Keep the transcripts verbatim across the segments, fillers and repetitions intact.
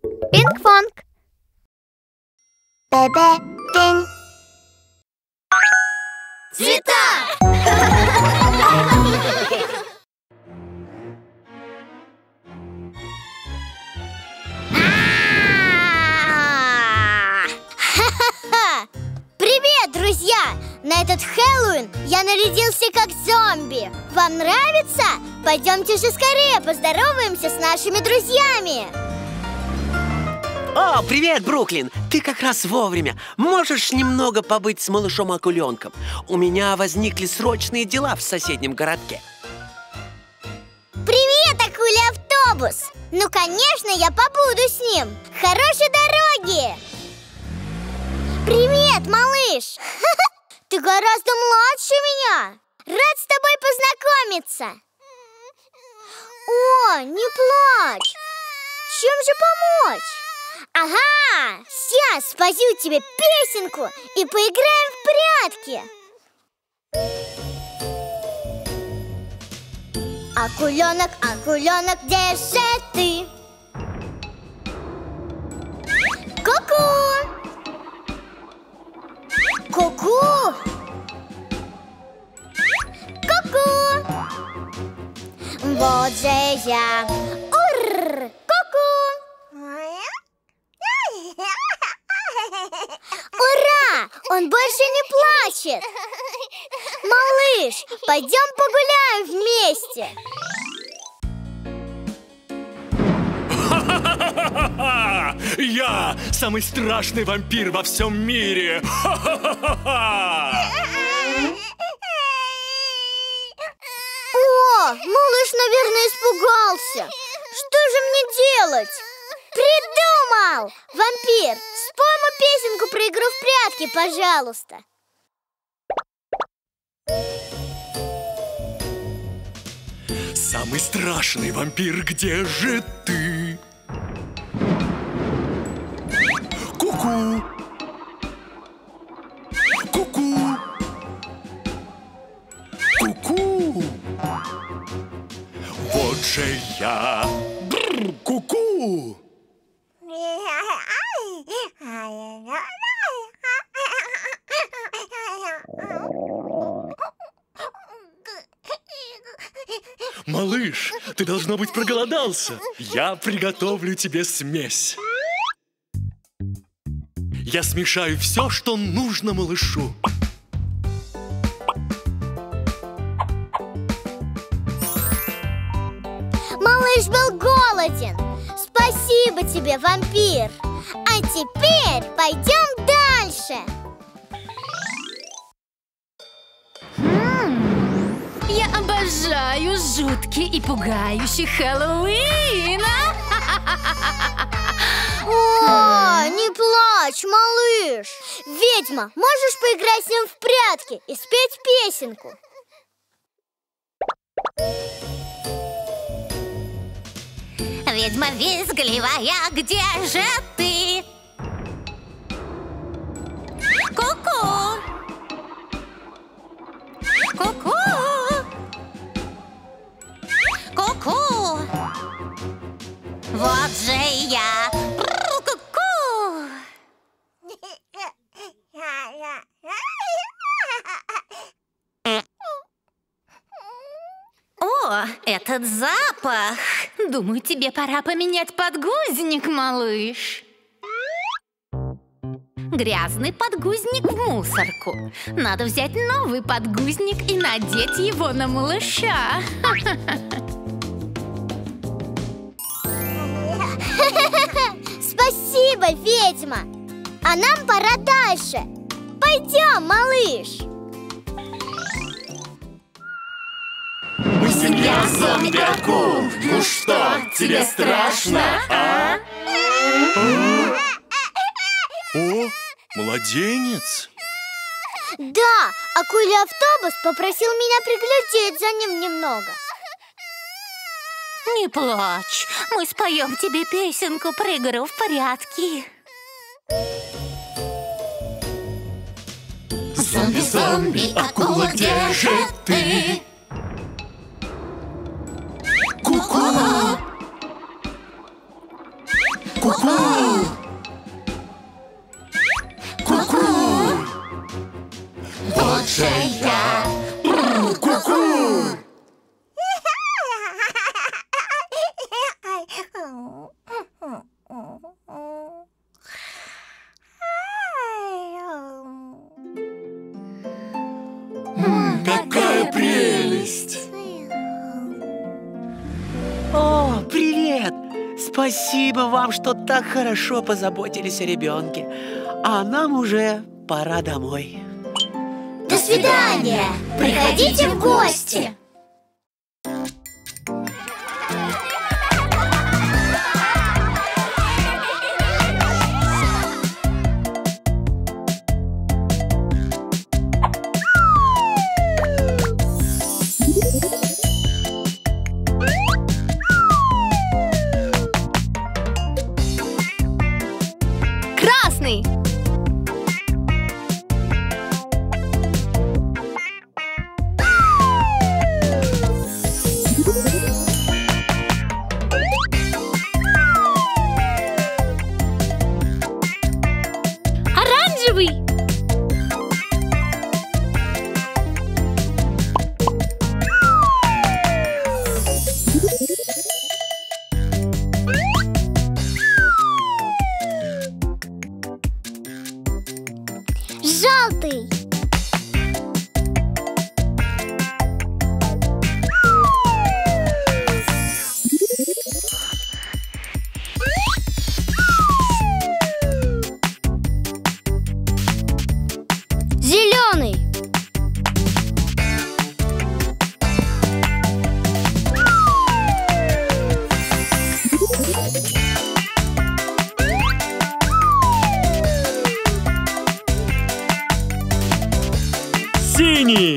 Пинг-понг. Бе-бе-пинг. Цвета! Привет, друзья! На этот Хэллоуин я нарядился как зомби. Вам нравится? Пойдемте же скорее поздороваемся с нашими друзьями. О, привет, Бруклин! Ты как раз вовремя. Можешь немного побыть с малышом-акуленком? У меня возникли срочные дела в соседнем городке. Привет, акуля-автобус! Ну, конечно, я побуду с ним. Хорошей дороги! Привет, малыш! Ты гораздо младше меня. Рад с тобой познакомиться. О, не плачь. Чем же помочь? Ага, сейчас спою тебе песенку и поиграем в прятки. Акуленок, акуленок, где же ты? Ку-ку! Ку-ку! Ку-ку! Вот же я! Ур! Ку-ку! Ура! Он больше не плачет! Малыш, пойдем погуляем вместе! Я самый страшный вампир во всем мире! О, малыш, наверное, испугался. Что же мне делать? Придумал! Вампир, спой ему песенку про игру в прятки, пожалуйста. Самый страшный вампир, где же ты? Ку-ку! Ку-ку! Ку-ку! Вот же я! Бррр, ку-ку! Малыш, ты, должно быть, проголодался. Я приготовлю тебе смесь. Я смешаю все, что нужно малышу. Малыш был голоден. Спасибо тебе, вампир. А теперь пойдем дальше. Я обожаю жуткий и пугающий Хэллоуин! О, не плачь, малыш. Ведьма, можешь поиграть с ним в прятки и спеть песенку? Ведьма визгливая, где же ты? Ку-ку! Ку-ку! Ку-ку! Вот же я! Ку-ку! О, этот запах! Думаю, тебе пора поменять подгузник, малыш. Грязный подгузник в мусорку. Надо взять новый подгузник и надеть его на малыша. Спасибо, ведьма. А нам пора дальше. Пойдем, малыш. Мы семья зомби-акул. Ну что, тебе страшно, а? О, младенец. Да, акулья автобус попросил меня приглядеть за ним немного. Не плачь, мы споем тебе песенку про игру в прятки. Зомби-зомби, акула, где же ты? Ку-ку! Ку-ку! Ку-ку! Вот же я! Ку-ку! Какая прелесть! О, привет! Спасибо вам, что так хорошо позаботились о ребенке. А нам уже пора домой. До свидания! Приходите в гости! Красный. Оранжевый. Желтый. Зеленый. Синий!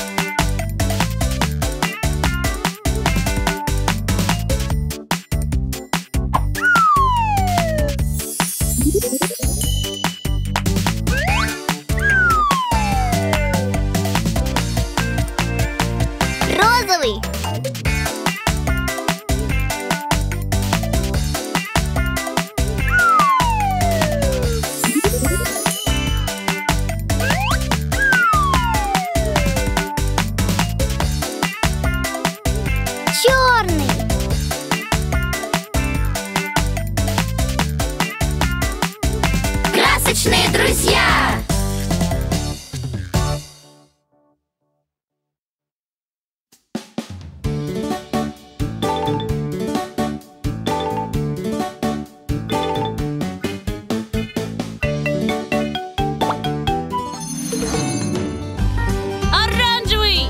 Розовый. Черный. Красочные друзья. Оранжевый.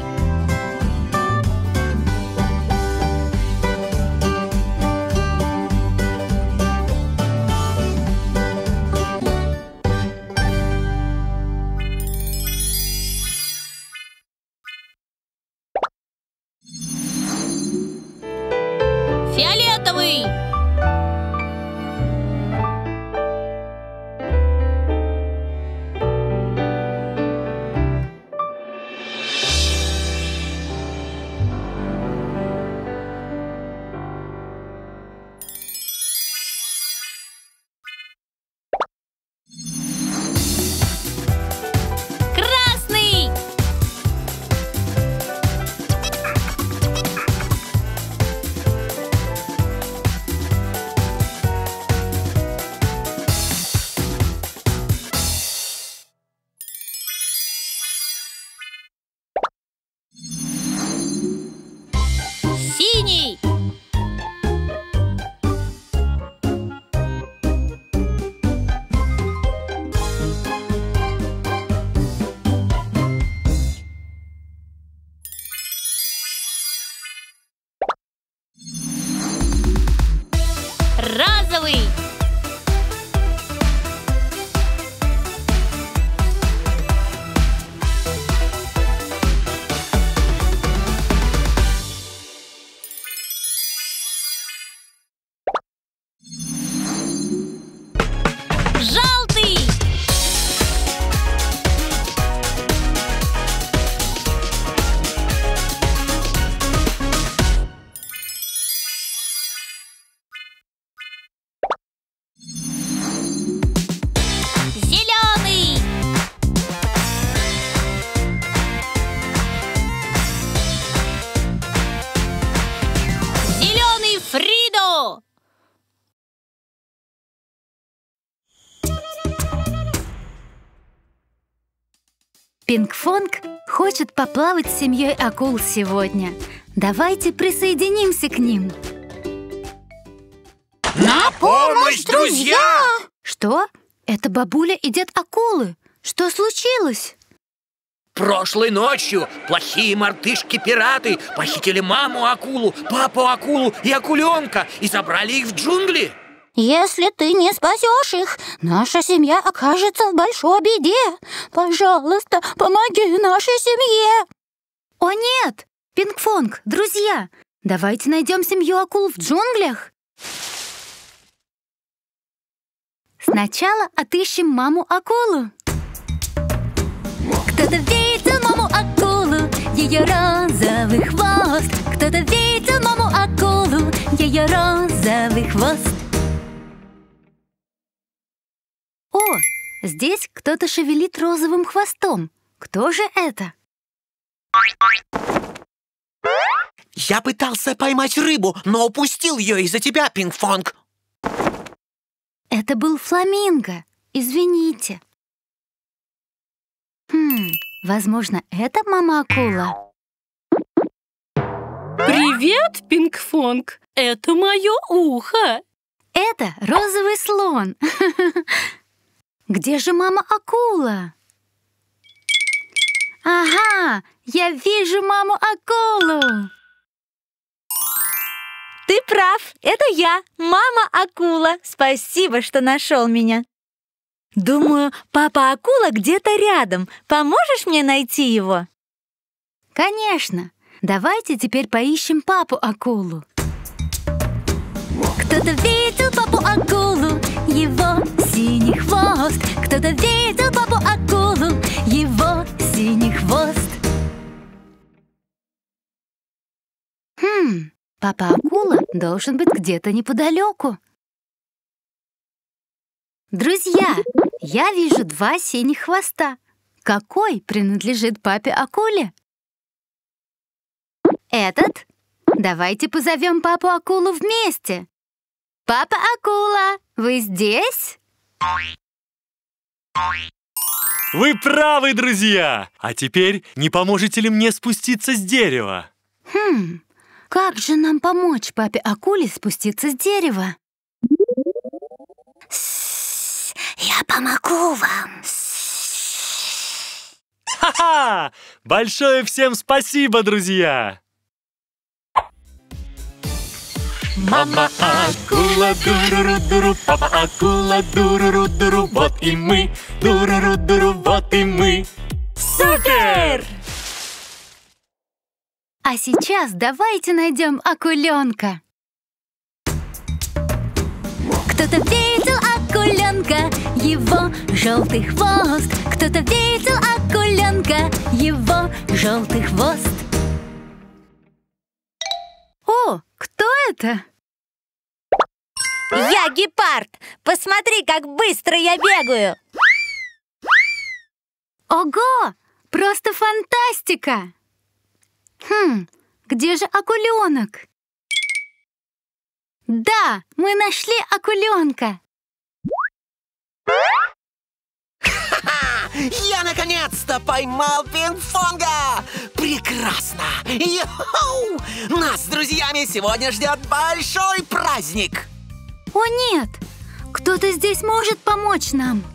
Пинг-Фонг хочет поплавать с семьей акул сегодня. Давайте присоединимся к ним. На помощь, друзья! Что? Это бабуля и дед акулы. Что случилось? Прошлой ночью плохие мартышки-пираты похитили маму-акулу, папу-акулу и акуленка и забрали их в джунгли. Если ты не спасешь их, наша семья окажется в большой беде. Пожалуйста, помоги нашей семье. О нет! Пинг-Фонг, друзья, давайте найдем семью акул в джунглях. Сначала отыщем маму-акулу. Кто-то видел маму-акулу, ее розовый хвост. Кто-то видел маму-акулу, ее розовый хвост. О, здесь кто-то шевелит розовым хвостом. Кто же это? Я пытался поймать рыбу, но упустил ее из-за тебя, Пинг-Фонг. Это был фламинго. Извините. Хм, возможно, это мама-акула. Привет, Пинг-Фонг! Это мое ухо. Это розовый слон. Где же мама-акула? Ага, я вижу маму-акулу. Ты прав, это я, мама-акула. Спасибо, что нашел меня. Думаю, папа-акула где-то рядом. Поможешь мне найти его? Конечно. Давайте теперь поищем папу-акулу. Кто-то видел папу-акулу, его синий хвост. Кто-то видел папу-акулу, его синий хвост. Хм, папа-акула должен быть где-то неподалеку. Друзья, я вижу два синих хвоста. Какой принадлежит папе-акуле? Этот? Давайте позовем папу-акулу вместе. Папа-акула, вы здесь? Вы правы, друзья! А теперь не поможете ли мне спуститься с дерева? Хм, как же нам помочь папе-акуле спуститься с дерева? Я помогу вам. Ха-ха! Большое всем спасибо, друзья! Мама акула дуру-ру-дуру, папа акула дуру-ру-дуру, вот и мы, дуру-ру-дуру, вот и мы. Супер! А сейчас давайте найдем акуленка. Кто-то видел акуленка, его желтый хвост. Кто-то видел акуленка, его желтый хвост. О, кто это? Я гепард. Посмотри, как быстро я бегаю. Ого, просто фантастика! Хм, где же акуленок? Да, мы нашли акуленка. Я наконец-то поймал Пинг-Фонга! Прекрасно! Йоу! Нас с друзьями сегодня ждет большой праздник! О нет, кто-то здесь может помочь нам.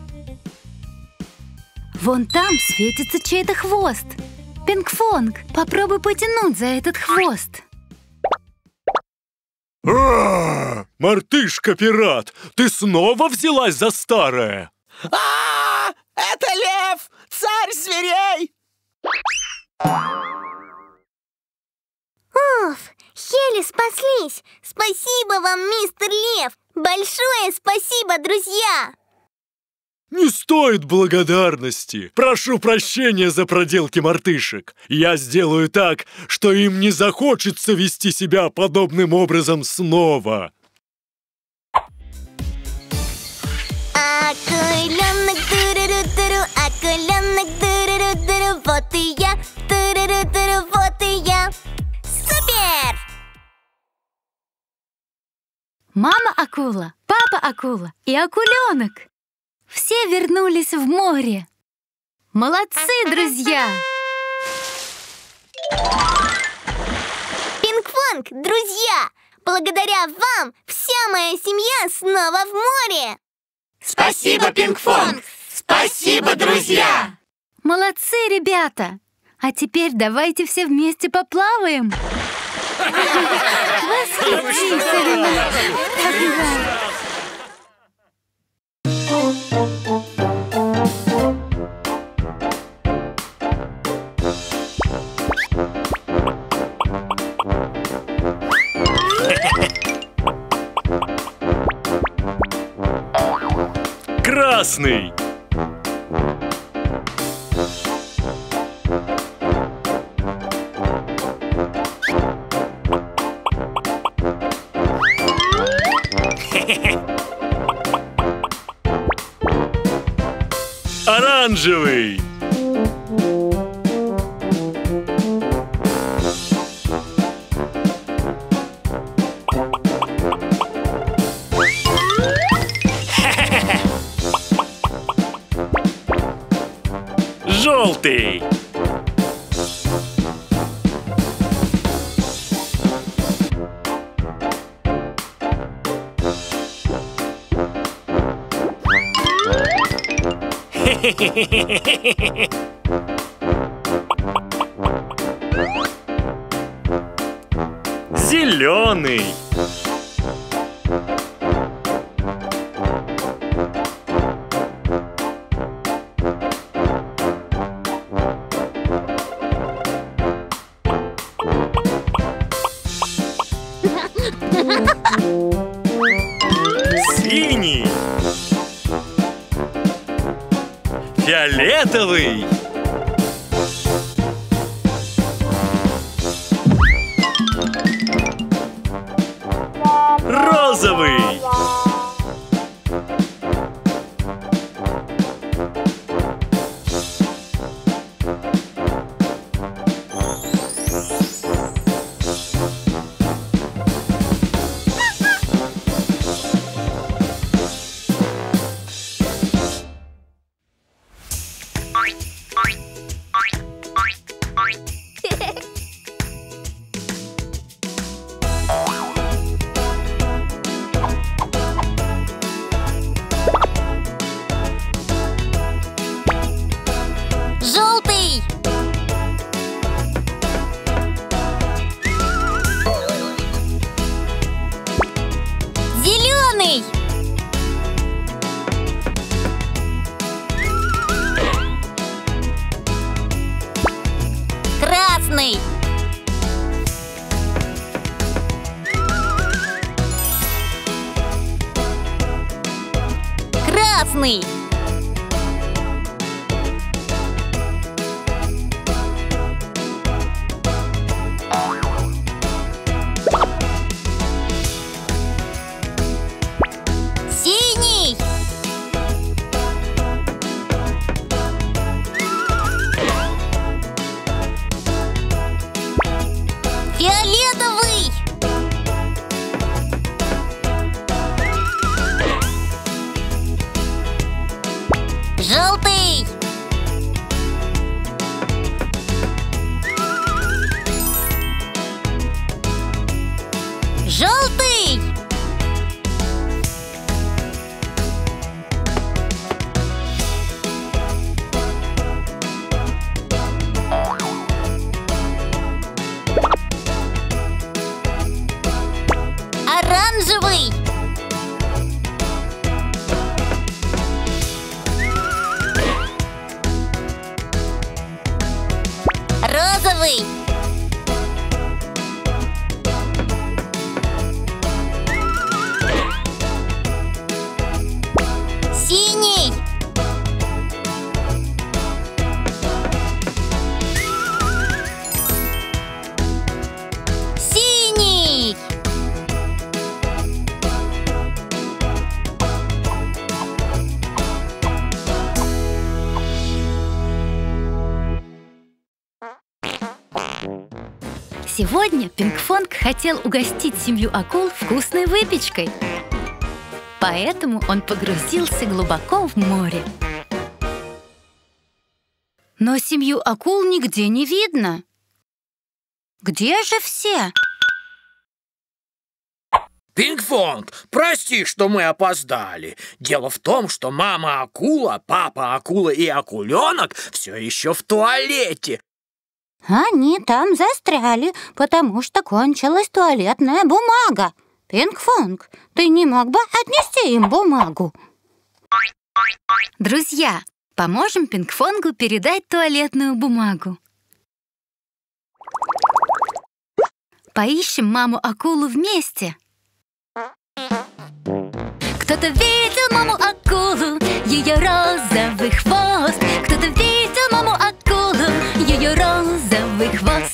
Вон там светится чей-то хвост. Пинг-Фонг, попробуй потянуть за этот хвост. А, мартышка-пират, ты снова взялась за старое? А, это лев! Царь зверей! Уф, еле спаслись! Спасибо вам, мистер Лев! Большое спасибо, друзья! Не стоит благодарности. Прошу прощения за проделки мартышек. Я сделаю так, что им не захочется вести себя подобным образом снова. Акуленок, дуру-ру-дуру, акуленок, дуру-ру-дуру, вот и я, дуру-ру-дуру, вот и я. Супер! Мама-акула, папа-акула и акуленок. Все вернулись в море. Молодцы, друзья! Пинг-понг, друзья! Благодаря вам вся моя семья снова в море! Спасибо, Пинг-понг! Спасибо, друзья! Молодцы, ребята! А теперь давайте все вместе поплаваем. Восхитительно! Красный. Оранжевый. Желтый. Зеленый. Синий. Фиолетовый. Розовый. Желтый! Зеленый! Красный! Красный! Синий! Фиолетовый! Желтый! Желтый! Оранжевый! Розовый! Синий! Синий! Сегодня Пинг-понг хотел угостить семью акул вкусной выпечкой. Поэтому он погрузился глубоко в море. Но семью акул нигде не видно. Где же все? Пинг-Фонг, прости, что мы опоздали. Дело в том, что мама акула, папа акула и акуленок все еще в туалете. Они там застряли, потому что кончилась туалетная бумага. Пинг-Фонг, ты не мог бы отнести им бумагу? Друзья, поможем Пинг-Фонгу передать туалетную бумагу. Поищем маму-акулу вместе. Кто-то видел маму-акулу, ее розовый хвост. Кто-то видел маму-акулу, ее розовый хвост.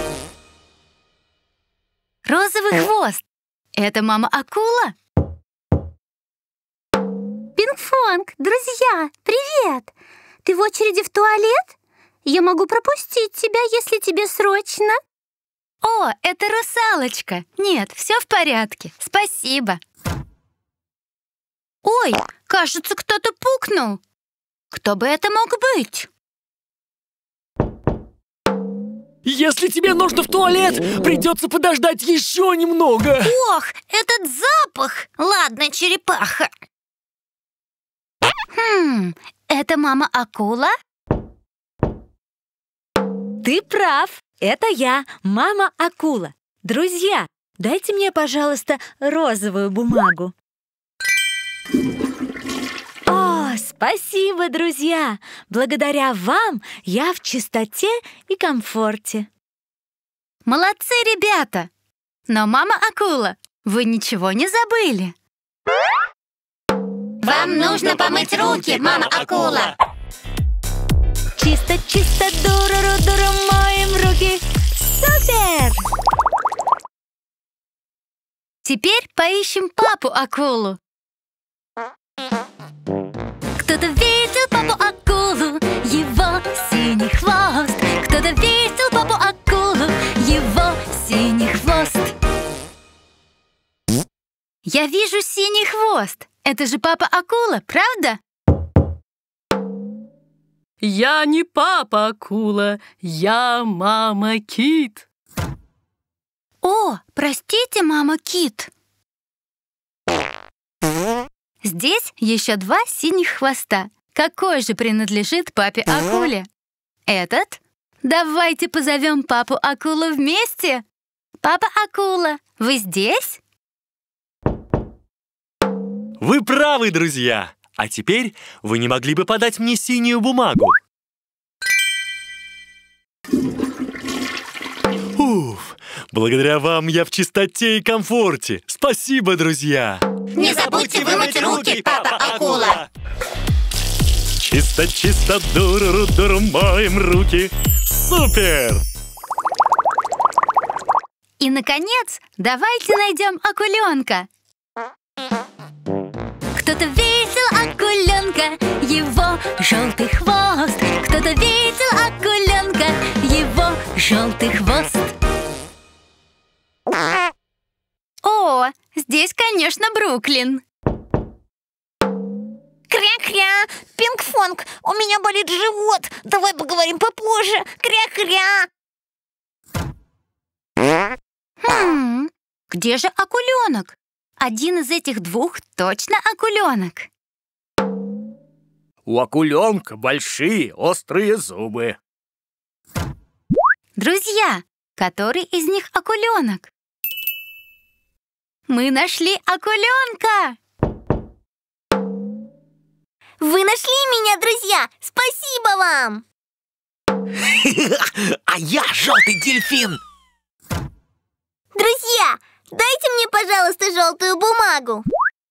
Розовый хвост — это мама-акула? Пинг-Фонг, друзья, привет! Ты в очереди в туалет? Я могу пропустить тебя, если тебе срочно. О, это русалочка. Нет, все в порядке. Спасибо. Ой, кажется, кто-то пукнул. Кто бы это мог быть? Если тебе нужно в туалет, придется подождать еще немного. Ох, этот запах! Ладно, черепаха. Хм, это мама-акула? Ты прав. Это я, мама-акула. Друзья, дайте мне, пожалуйста, розовую бумагу. О, спасибо, друзья! Благодаря вам я в чистоте и комфорте. Молодцы, ребята! Но, мама-акула, вы ничего не забыли. Вам нужно помыть руки, мама-акула. Чисто-чисто, дуру-ру-дуру, моем руки. Супер! Теперь поищем папу-акулу. Кто-то видел папу-акулу, его синий хвост. Кто-то видел папу-акулу, его синий хвост. Я вижу синий хвост. Это же папа-акула, правда? Я не папа-акула, я мама-кит. О, простите, мама-кит. Здесь еще два синих хвоста. Какой же принадлежит папе-акуле? Этот? Давайте позовем папу-акулу вместе. Папа-акула, вы здесь? Вы правы, друзья. А теперь вы не могли бы подать мне синюю бумагу? Уф, благодаря вам я в чистоте и комфорте. Спасибо, друзья. Не забудьте вымыть руки, папа-акула. Чисто-чисто, дуру-ру-дуру, моем руки. Супер! И, наконец, давайте найдем акуленка. Кто-то видел акуленка, его желтый хвост. Кто-то видел акуленка, его желтый хвост. О, здесь, конечно, Бруклин. Кря-кря! Пинг-Фонг, у меня болит живот. Давай поговорим попозже. Кря-кря! Хм, где же акуленок? Один из этих двух точно акуленок. У акуленка большие острые зубы. Друзья, который из них акуленок? Мы нашли акуленка! Вы нашли меня, друзья! Спасибо вам! А я желтый дельфин! Друзья, дайте мне, пожалуйста, желтую бумагу.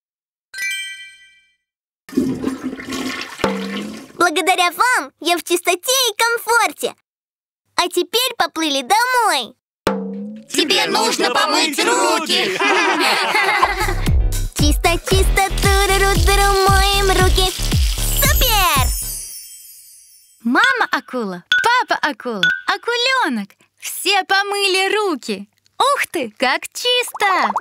Благодаря вам я в чистоте и комфорте. А теперь поплыли домой. Тебе нужно помыть руки. Чисто-чисто, туру-ру-туру, моем руки. Супер! Мама-акула, папа-акула, акуленок. Все помыли руки. Ух ты, как чисто!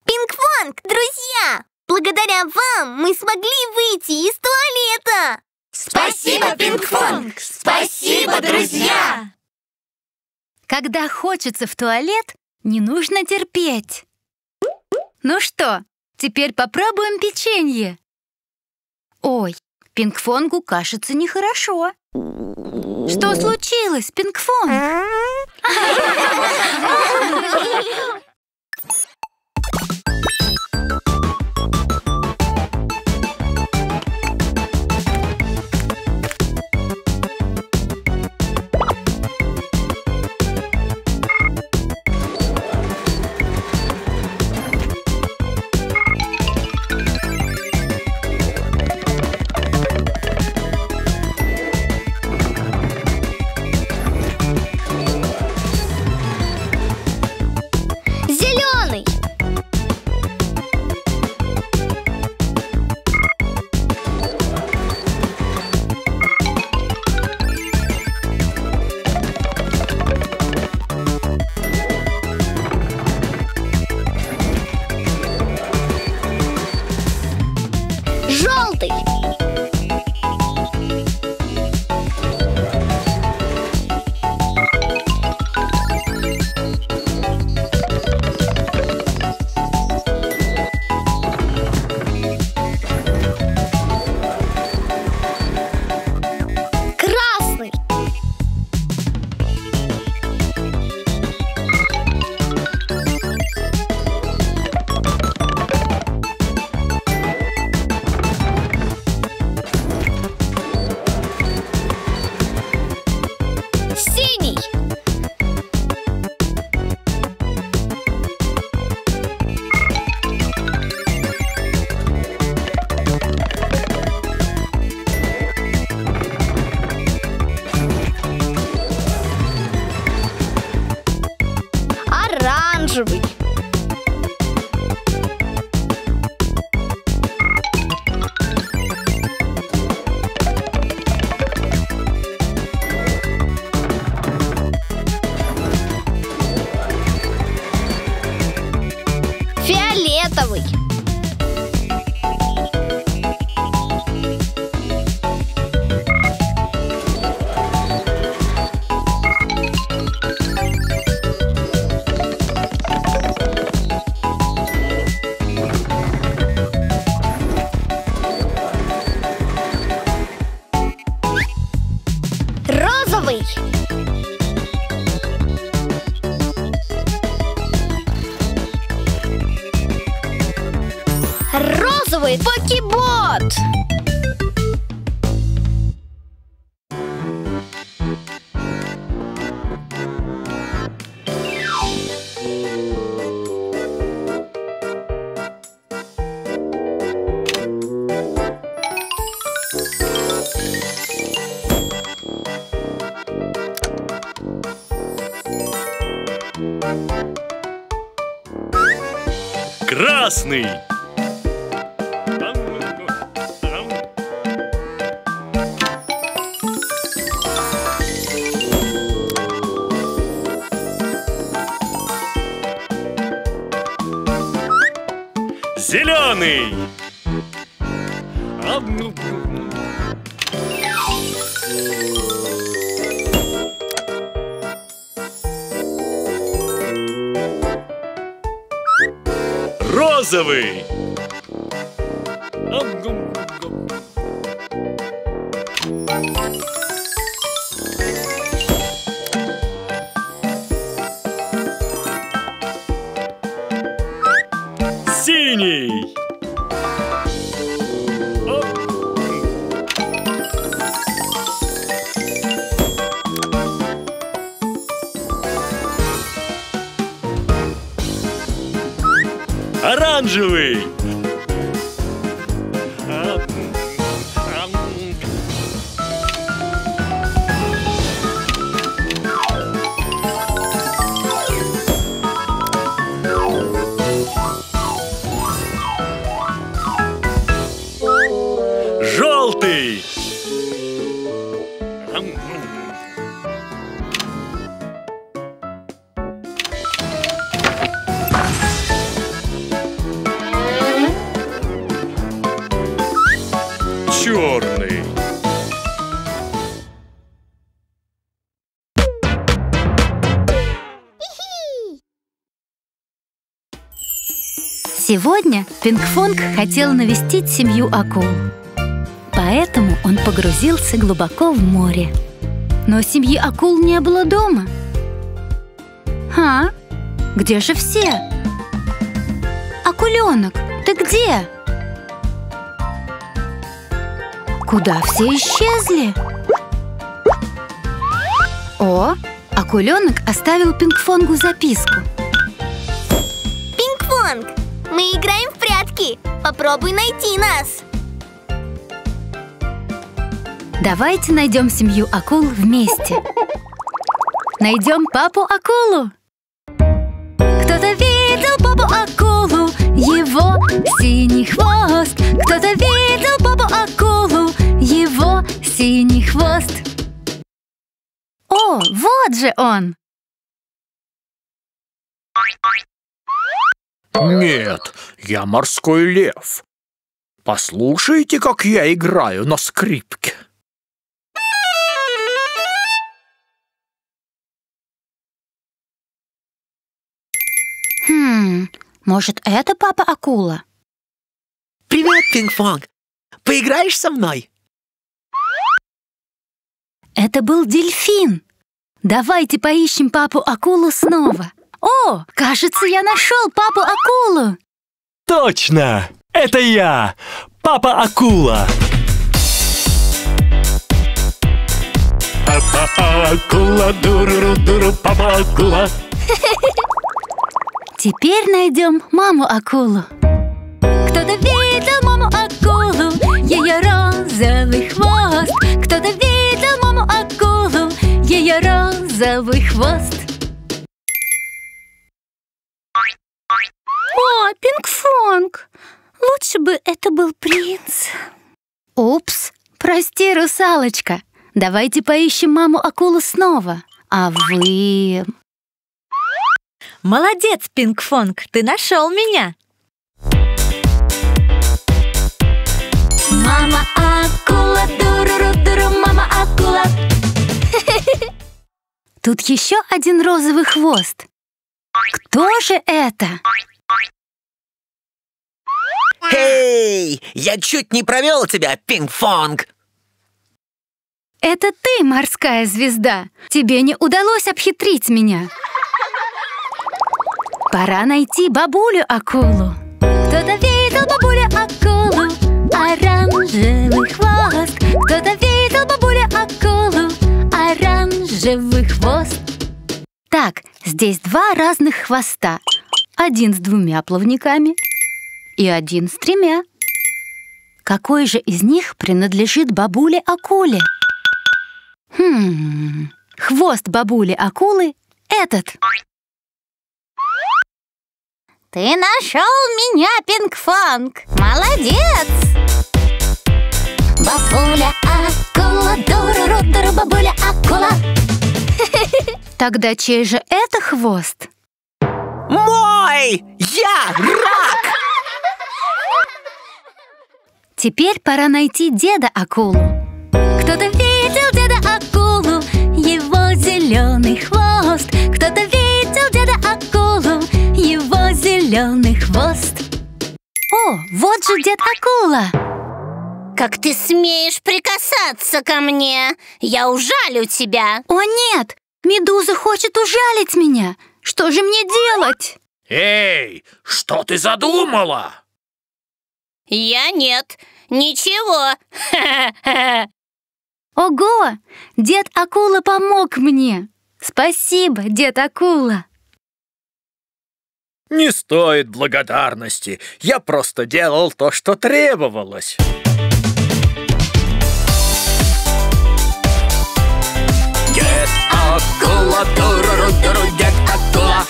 Пинг-Фонг, друзья! Благодаря вам мы смогли выйти из туалета. Спасибо, Пинг-Понг! Спасибо, друзья! Когда хочется в туалет, не нужно терпеть. Ну что, теперь попробуем печенье. Ой, Пинг-Понгу кажется нехорошо. Что случилось, Пинг-Понг? Зеленый. Желтый. Красный. Синий. Оранжевый. Фиолетовый. Розовый. Розовый покебот. Красный. Зеленый. Розовый. Синий. Оранжевый. Желтый. Черный. Сегодня Пинг-Фонг хотел навестить семью акул. Поэтому он погрузился глубоко в море. Но семьи акул не было дома. А? Где же все? Акуленок, ты где? Куда все исчезли? О, акуленок оставил Пинг-Фонгу записку. Пинг-Фонг, мы играем в прятки. Попробуй найти нас. Давайте найдем семью акул вместе. Найдем папу-акулу. Кто-то видел папу-акулу, его синий хвост. Кто-то видел папу-акулу, его синий хвост. О, вот же он! Нет, я морской лев. Послушайте, как я играю на скрипке. Хм, может, это папа-акула? Привет, Пинг-Фонг. Поиграешь со мной? Это был дельфин. Давайте поищем папу-акулу снова. О, кажется, я нашел папу-акулу. Точно! Это я, папа-акула. Папа-акула, дуру-ру-дуру, папа-акула. Теперь найдем маму-акулу. Кто-то видел маму-акулу, ее розовый хвост. Кто-то видел маму-акулу, ее розовый хвост. О, Пинг-Фонг, лучше бы это был принц. Упс, прости, русалочка. Давайте поищем маму-акулу снова. А вы... Молодец, Пинг-Фонг, ты нашел меня. Мама-акула, дуру-ру-дуру, мама-акула. Тут еще один розовый хвост. Кто же это? Эй, я чуть не провел тебя, Пинг-Фонг. Это ты, морская звезда. Тебе не удалось обхитрить меня. Пора найти бабулю-акулу. Кто-то видел бабулю-акулу, оранжевый хвост. Кто-то видел бабулю-акулу, оранжевый хвост. Так, здесь два разных хвоста. Один с двумя плавниками и один с тремя. Какой же из них принадлежит бабуле-акуле? Хм, хвост бабули-акулы этот. Ты нашел меня, Пинг-Фонг. Молодец! Бабуля-акула, дуру-ру-дуру, бабуля-акула. Тогда чей же это хвост? Мой! Я рак! Теперь пора найти деда-акулу. Кто-то видел деда-акулу, его зеленый хвост. Кто-то видел деда-акулу, его зеленый хвост. О, вот же дед-акула. Как ты смеешь прикасаться ко мне? Я ужалю тебя. О нет, медуза хочет ужалить меня. Что же мне делать? Эй, что ты задумала? Я нет, ничего. Ого, дед-акула помог мне. Спасибо, дед-акула. Не стоит благодарности. Я просто делал то, что требовалось. Дед-акула, дуру-ру-дуру, дед-акула.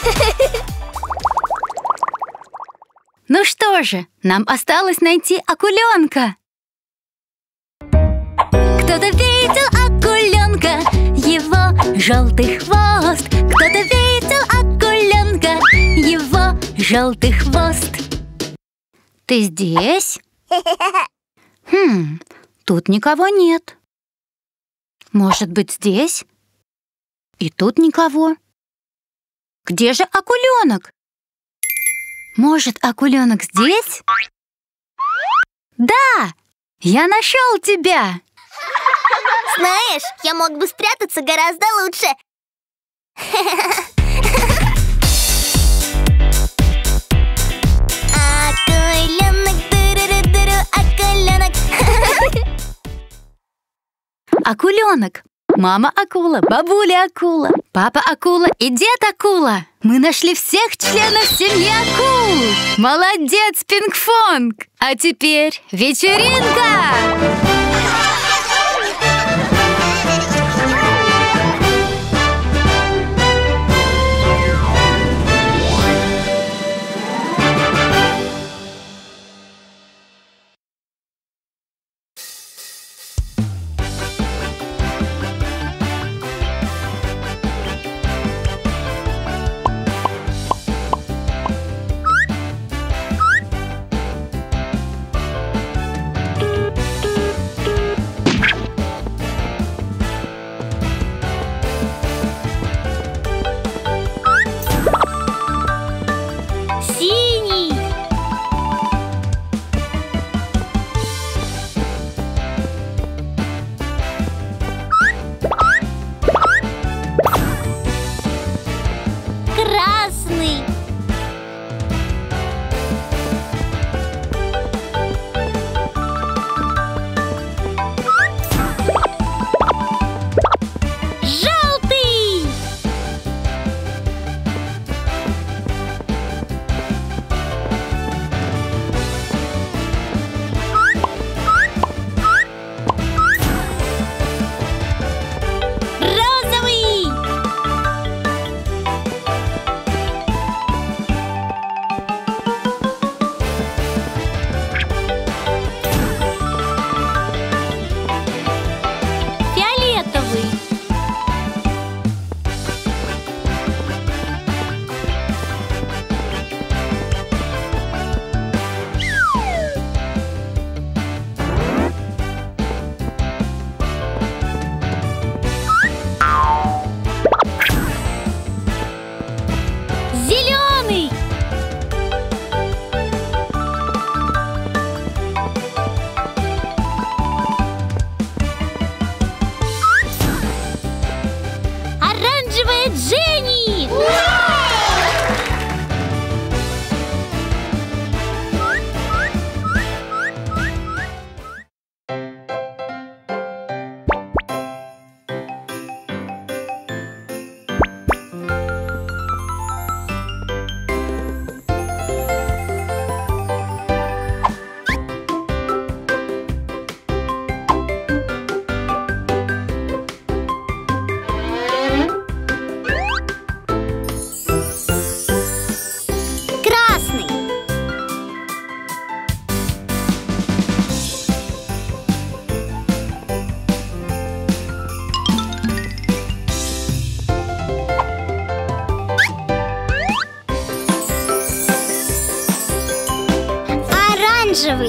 Ну что же, нам осталось найти акуленка. Кто-то видел акуленка, его желтый хвост. Кто-то видел акуленка, его желтый хвост. Ты здесь? Хм, тут никого нет. Может быть, здесь? И тут никого. Где же акуленок? Может, акуленок здесь? Да! Я нашел тебя! Знаешь, я мог бы спрятаться гораздо лучше. Акуленок, дуру-ру-дуру, акуленок. Акуленок! Мама акула, бабуля акула, папа акула и дед акула. Мы нашли всех членов семьи акул. Молодец, Пинг-Фонг! А теперь вечеринка! Красный. Желтый. Розовый. Фиолетовый. Зеленый. Оранжевая Дженни. Красный. Оранжевый.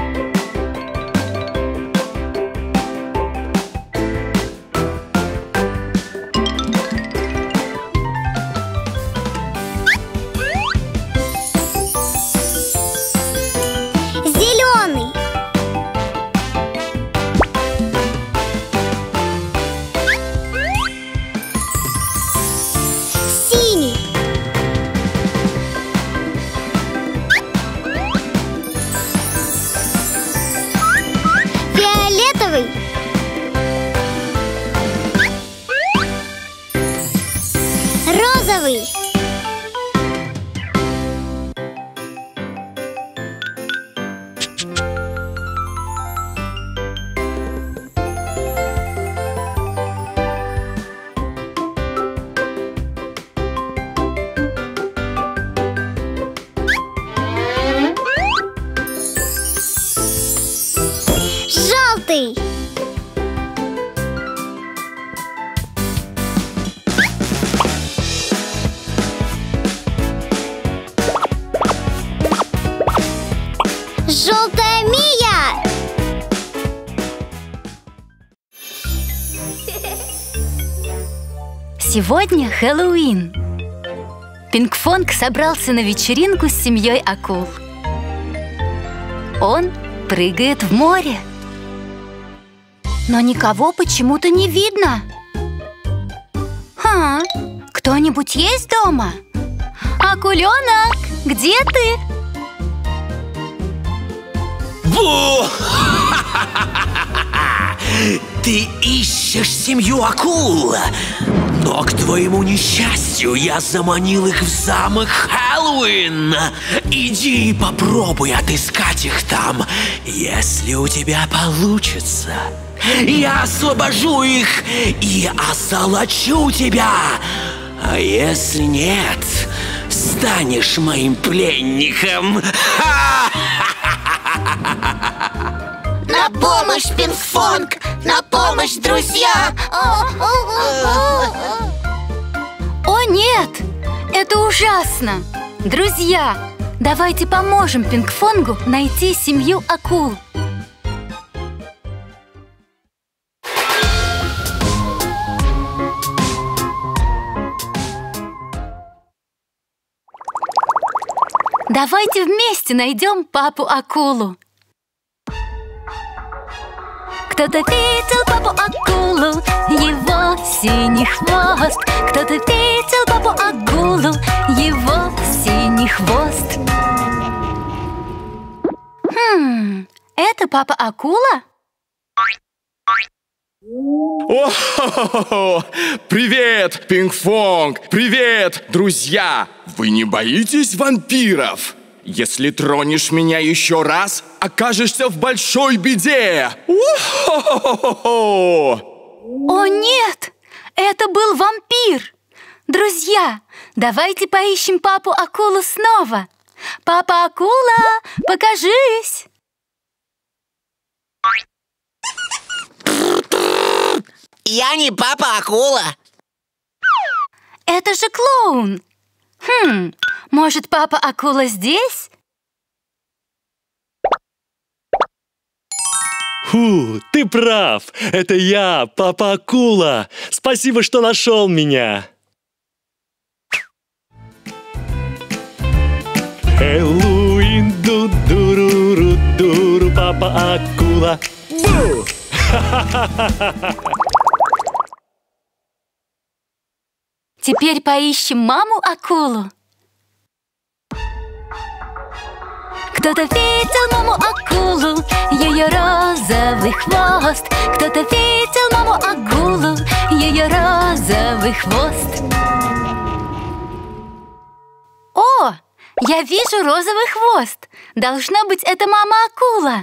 Зеленый. Синий. Фиолетовый. Розовый. Желтый. Желтая Мия. Сегодня Хэллоуин. Пинг-Фонг собрался на вечеринку с семьей акул. Он прыгает в море. Но никого почему-то не видно. Ха, кто-нибудь есть дома? Акуленок, где ты? Бу! Ты ищешь семью акул, но к твоему несчастью я заманил их в замок Хэллоуин. Иди и попробуй отыскать их там. Если у тебя получится, я освобожу их и озолочу тебя. А если нет, станешь моим пленником. На помощь, Пинг-Фонг! На помощь, друзья! О, нет! Это ужасно! Друзья, давайте поможем Пинг-Фонгу найти семью акул. Давайте вместе найдем папу-акулу. Кто-то видел папу-акулу, его синий хвост. Кто-то видел папу-акулу, его синий хвост. Хм, это папа-акула? О-хо-хо-хо! Привет, Пинг-Фонг! Привет, друзья! Вы не боитесь вампиров? Если тронешь меня еще раз, окажешься в большой беде! О-хо-хо-хо-хо! О, нет! Это был вампир! Друзья, давайте поищем папу-акулу снова. Папа-акула, покажись! Я не папа-акула. Это же клоун. Хм, может, папа-акула здесь? Фу, ты прав. Это я, папа-акула. Спасибо, что нашел меня. Хэллоуин, ду-дуру-ру-дуру, папа-акула. Бу! Теперь поищем маму-акулу. Кто-то видел маму-акулу, ее розовый хвост. Кто-то видел маму-акулу, ее розовый хвост. О, я вижу розовый хвост. Должно быть, это мама-акула.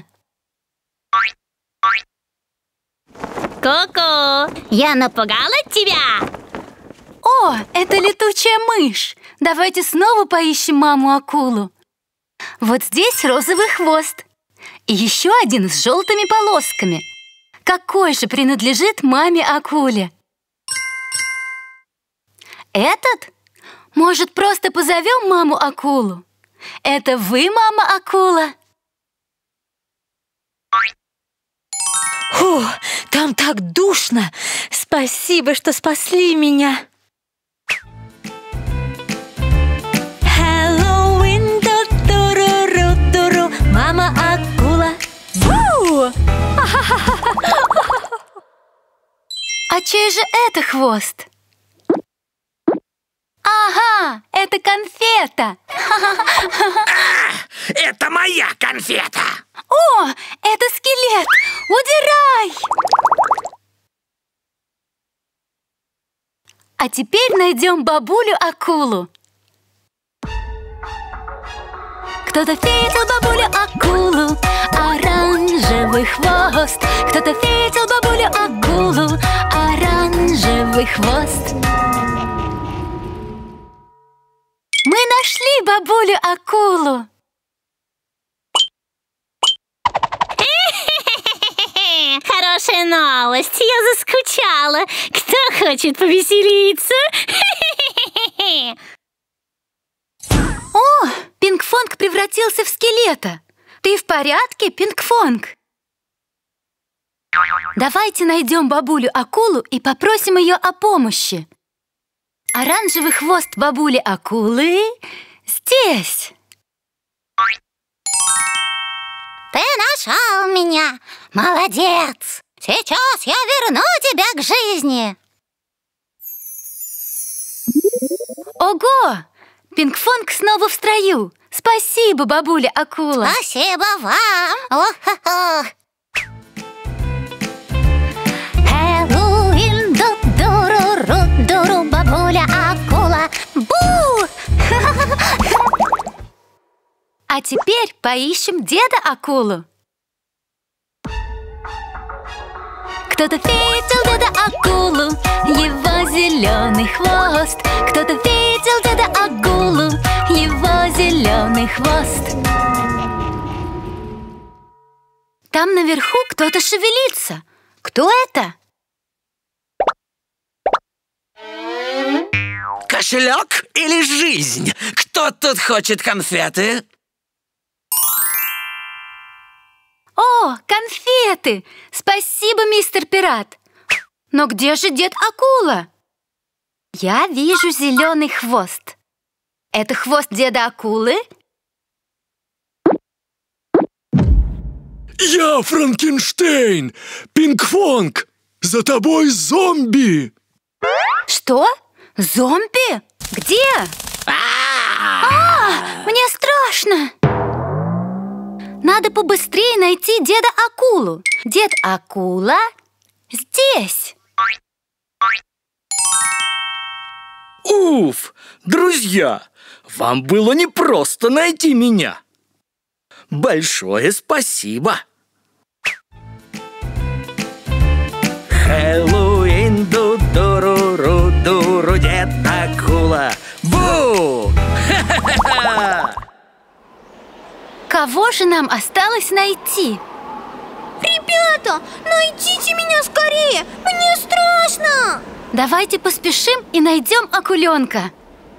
Ку-ку, я напугала тебя? О, это летучая мышь. Давайте снова поищем маму-акулу. Вот здесь розовый хвост. И еще один с желтыми полосками. Какой же принадлежит маме-акуле? Этот? Может, просто позовем маму-акулу? Это вы, мама-акула? Фу, там так душно. Спасибо, что спасли меня. Хэллоуин, ду-туру-ру-туру, мама-акула. Фу! А чей же это хвост? Ага, это конфета. Это моя конфета! О, это скелет! Удирай! А теперь найдем бабулю-акулу. Кто-то видел бабулю-акулу, оранжевый хвост. Кто-то видел бабулю-акулу, оранжевый хвост. Мы нашли бабулю-акулу. Хорошая новость, я заскучала. Кто хочет повеселиться? О, Пинг-Фонг превратился в скелета. Ты в порядке, Пинг-Фонг? Давайте найдем бабулю-акулу и попросим ее о помощи. Оранжевый хвост бабули-акулы здесь. Ты нашел меня! Молодец! Сейчас я верну тебя к жизни! Ого! Пинг-фонг снова в строю! Спасибо, бабуля-акула! Спасибо вам! О-хо-хо. Хэллоуин, ду-дуру-ру-дуру, бабуля-акула! Бу! А теперь поищем деда-акулу. Кто-то видел деда-акулу, его зеленый хвост. Кто-то видел деда-акулу, его зеленый хвост. Там наверху кто-то шевелится. Кто это? Кошелек или жизнь? Кто тут хочет конфеты? О, конфеты! Спасибо, мистер Пират! Но где же дед-акула? Я вижу зеленый хвост. Это хвост деда-акулы? Я Франкенштейн! Пинг-фонг! За тобой зомби! Что? Зомби? Где? А, мне страшно! Надо побыстрее найти деда-акулу. Дед-акула здесь. Уф! Друзья, вам было непросто найти меня. Большое спасибо. Хэллоуин, ду-дуру-ру-дуру, дед-акула. Бу! Ха-ха-ха! Кого же нам осталось найти? Ребята, найдите меня скорее! Мне страшно! Давайте поспешим и найдем акуленка.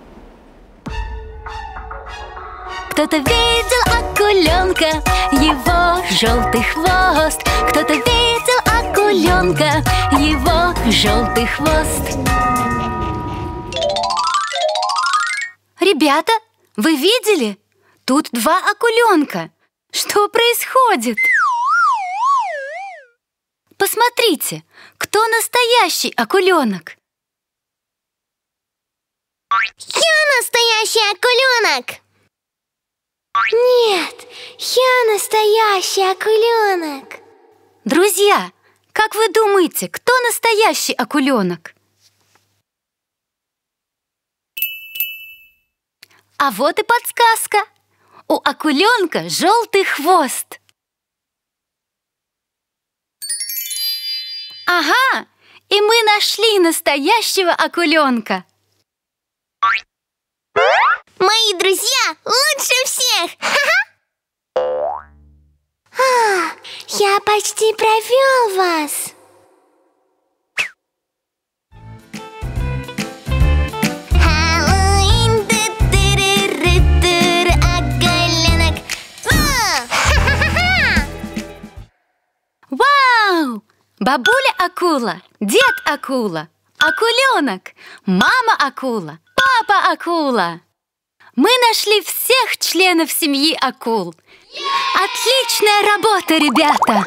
Кто-то видел акуленка, его желтый хвост. Кто-то видел акуленка, его желтый хвост. Ребята, вы видели? Тут два акуленка. Что происходит? Посмотрите, кто настоящий акуленок? Я настоящий акуленок! Нет, я настоящий акуленок! Друзья, как вы думаете, кто настоящий акуленок? А вот и подсказка. У акуленка желтый хвост. Ага, и мы нашли настоящего акуленка. Мои друзья лучше всех! А, я почти провел вас. Хэллоуин, ду-дуру-ру-дуру, акуленок. Вау! Бабуля-акула, дед-акула, акуленок, мама-акула, папа-акула. Мы нашли всех членов семьи акул. Отличная работа, ребята!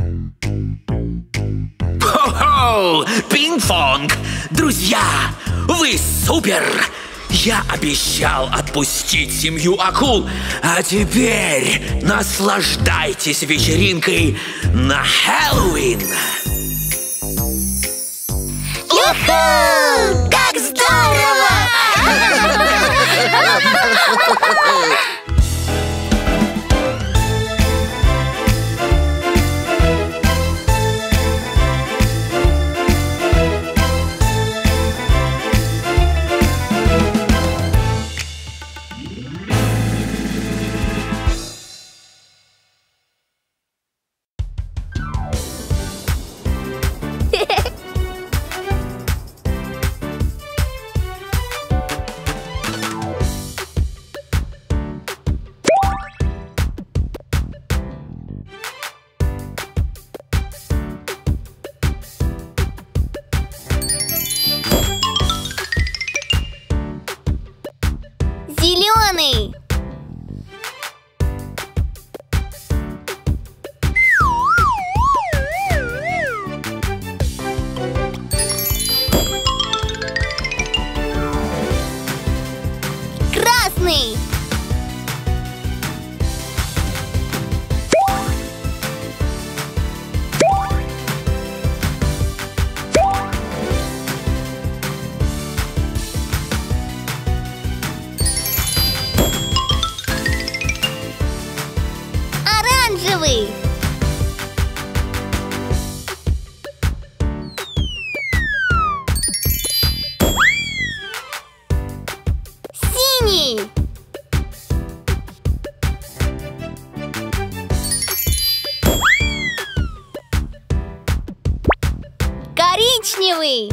Хо-хо! Пинг-фонг! Друзья, вы супер! Я обещал отпустить семью акул, а теперь наслаждайтесь вечеринкой на Хэллоуин! Юху! Как здорово! Коричневый.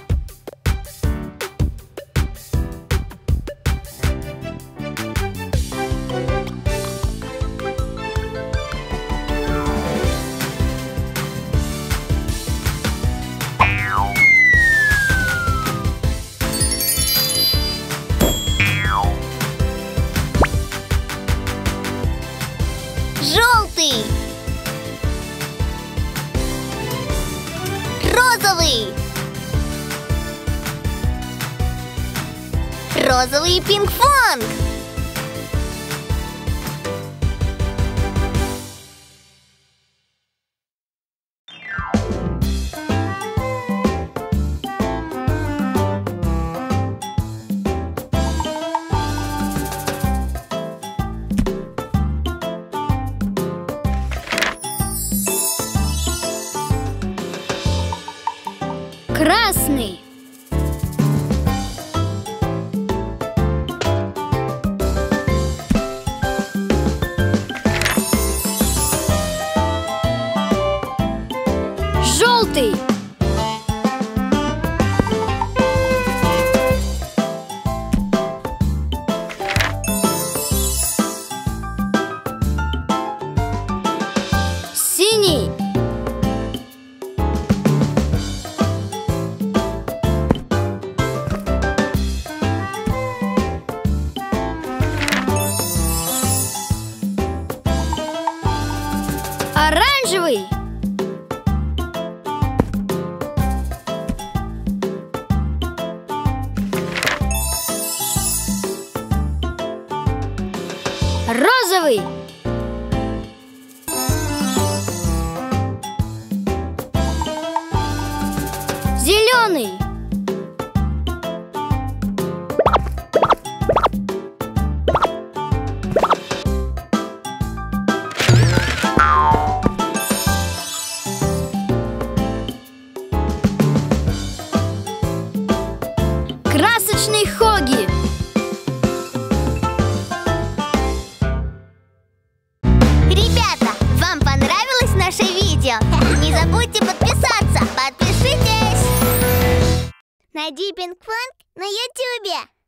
Желтый. Розовый. Розовый пинг-понг. Красный. Желтый. Синий. Оранжевый. Розовый. Зеленый. Красочный хоги. Ребята, вам понравилось наше видео? Не забудьте подписаться, подпишитесь! Найди Пинг-понг на ютубе.